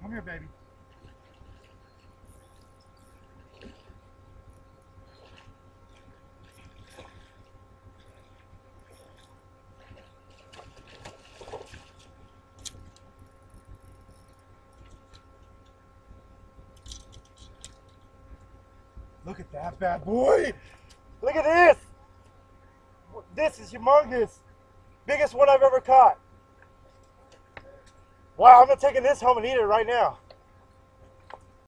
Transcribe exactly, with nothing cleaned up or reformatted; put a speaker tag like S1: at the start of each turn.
S1: Come here, baby. Look at that bad boy. Look at this. This is humongous. Biggest one I've ever caught. Wow, I'm gonna take this home and eat it right now.